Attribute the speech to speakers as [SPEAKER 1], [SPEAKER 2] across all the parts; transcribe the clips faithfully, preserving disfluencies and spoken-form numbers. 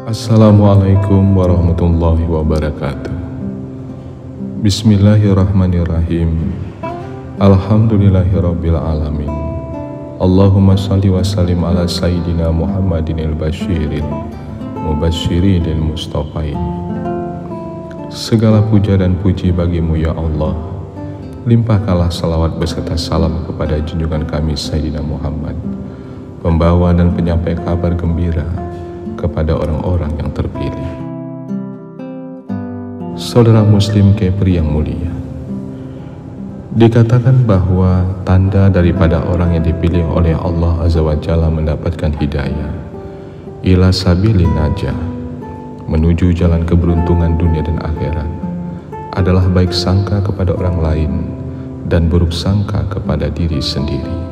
[SPEAKER 1] Assalamualaikum warahmatullahi wabarakatuh. Bismillahirrahmanirrahim. Alhamdulillahirabbil alamin. Allahumma salli wa sallim ala sayyidina Muhammadin al-Basyirin Mubasyirin al-Mustafain. Segala puja dan puji bagimu ya Allah. Limpahkanlah salawat beserta salam kepada junjungan kami Sayyidina Muhammad, pembawa dan penyampai kabar gembira kepada orang-orang yang terpilih. Saudara Muslim Kepri yang mulia, dikatakan bahwa tanda daripada orang yang dipilih oleh Allah Azza wa Jalla mendapatkan hidayah ila sabilin najah, menuju jalan keberuntungan dunia dan akhirat, adalah baik sangka kepada orang lain dan buruk sangka kepada diri sendiri.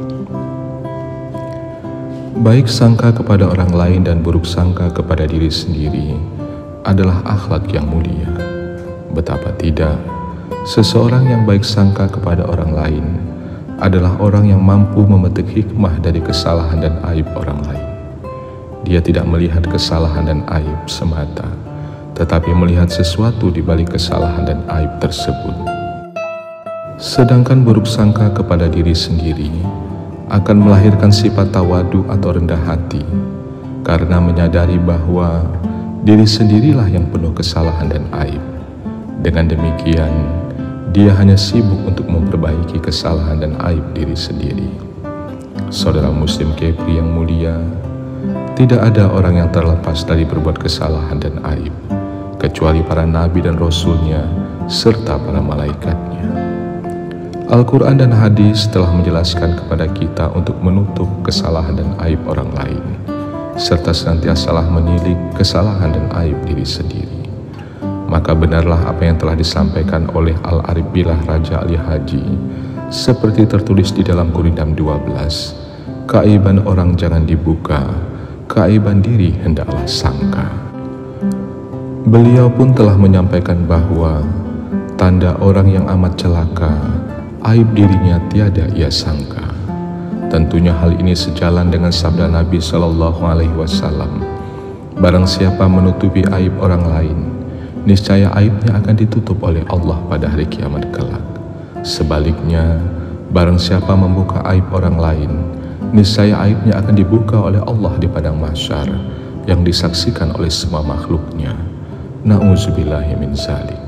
[SPEAKER 1] Baik sangka kepada orang lain dan buruk sangka kepada diri sendiri adalah akhlak yang mulia. Betapa tidak, seseorang yang baik sangka kepada orang lain adalah orang yang mampu memetik hikmah dari kesalahan dan aib orang lain. Dia tidak melihat kesalahan dan aib semata, tetapi melihat sesuatu di balik kesalahan dan aib tersebut. Sedangkan buruk sangka kepada diri sendiri akan melahirkan sifat tawadu atau rendah hati, karena menyadari bahwa diri sendirilah yang penuh kesalahan dan aib. Dengan demikian, dia hanya sibuk untuk memperbaiki kesalahan dan aib diri sendiri. Saudara Muslim Kepri yang mulia, tidak ada orang yang terlepas dari berbuat kesalahan dan aib, kecuali para nabi dan rasulnya serta para malaikatnya. Al-Quran dan hadis telah menjelaskan kepada kita untuk menutup kesalahan dan aib orang lain, serta senantiasalah menilik kesalahan dan aib diri sendiri. Maka benarlah apa yang telah disampaikan oleh Al-Arif Billah Raja Ali Haji, seperti tertulis di dalam Gurindam dua belas, keaiban orang jangan dibuka, keaiban diri hendaklah sangka. Beliau pun telah menyampaikan bahwa tanda orang yang amat celaka, aib dirinya tiada ia sangka. Tentunya hal ini sejalan dengan sabda Nabi Shallallahu Alaihi Wasallam, barang siapa menutupi aib orang lain, niscaya aibnya akan ditutup oleh Allah pada hari kiamat kelak. Sebaliknya, barang siapa membuka aib orang lain, niscaya aibnya akan dibuka oleh Allah di padang mahsyar yang disaksikan oleh semua makhluknya. Na'udzubillahi min dzalik.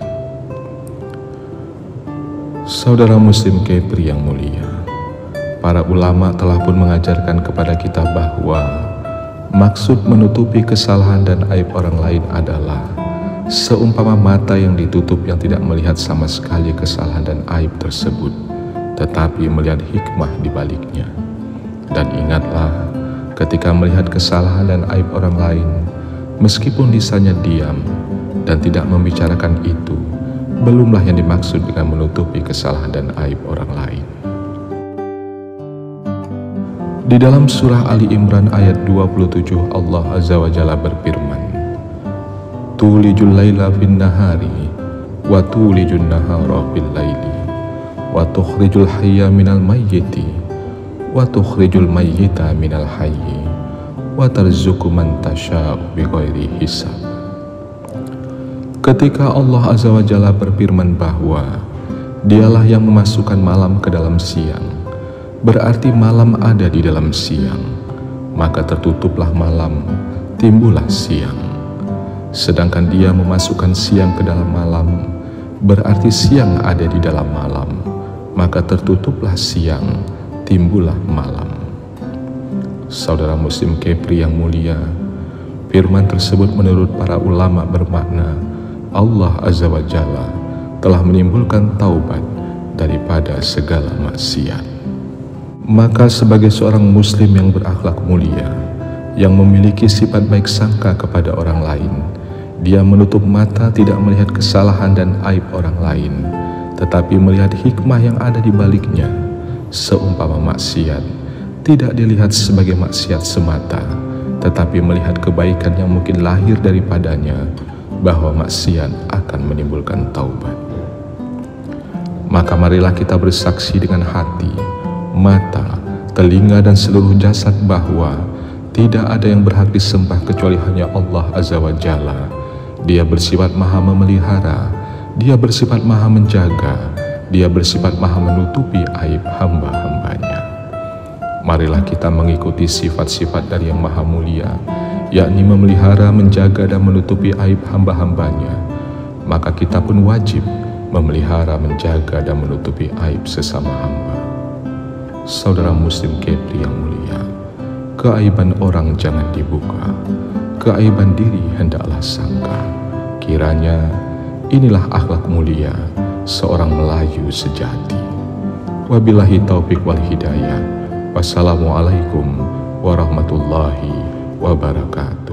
[SPEAKER 1] Saudara Muslim Kepri yang mulia, para ulama telah pun mengajarkan kepada kita bahwa maksud menutupi kesalahan dan aib orang lain adalah seumpama mata yang ditutup yang tidak melihat sama sekali kesalahan dan aib tersebut, tetapi melihat hikmah di baliknya. Dan ingatlah, ketika melihat kesalahan dan aib orang lain, meskipun lisannya diam dan tidak membicarakan itu, belumlah yang dimaksud dengan menutupi kesalahan dan aib orang lain. Di dalam surah Ali Imran ayat dua puluh tujuh, Allah Azza wa Jalla berfirman, tulijul laila fin nahari wa tulijun nahara fil laili wa tukhrijul hayya minal mayyiti wa tukhrijul mayyita minal hayyi wa tarzuqu man tasya'u bighairi hisab. Ketika Allah Azza wa Jalla berfirman bahwa Dialah yang memasukkan malam ke dalam siang, berarti malam ada di dalam siang, maka tertutuplah malam, timbullah siang. Sedangkan Dia memasukkan siang ke dalam malam, berarti siang ada di dalam malam, maka tertutuplah siang, timbullah malam. Saudara Muslim Kepri yang mulia, firman tersebut menurut para ulama bermakna Allah Azza wa Jalla telah menimbulkan taubat daripada segala maksiat. Maka sebagai seorang muslim yang berakhlak mulia, yang memiliki sifat baik sangka kepada orang lain, dia menutup mata tidak melihat kesalahan dan aib orang lain, tetapi melihat hikmah yang ada di baliknya. Seumpama maksiat tidak dilihat sebagai maksiat semata, tetapi melihat kebaikan yang mungkin lahir daripadanya, bahwa maksiat akan menimbulkan taubat. Maka marilah kita bersaksi dengan hati, mata, telinga dan seluruh jasad bahwa Tidak ada yang berhak disembah kecuali hanya Allah Azza wa Jalla. Dia bersifat maha memelihara, Dia bersifat maha menjaga, Dia bersifat maha menutupi aib hamba-hambanya. Marilah kita mengikuti sifat-sifat dari yang maha mulia, yakni memelihara, menjaga, dan menutupi aib hamba-hambanya. Maka kita pun wajib memelihara, menjaga, dan menutupi aib sesama hamba. Saudara muslim Kepri yang mulia, keaiban orang jangan dibuka, keaiban diri hendaklah sangka. Kiranya inilah akhlak mulia seorang Melayu sejati. Wabillahi taufik wal hidayah. Wassalamualaikum warahmatullahi wabarakatuh.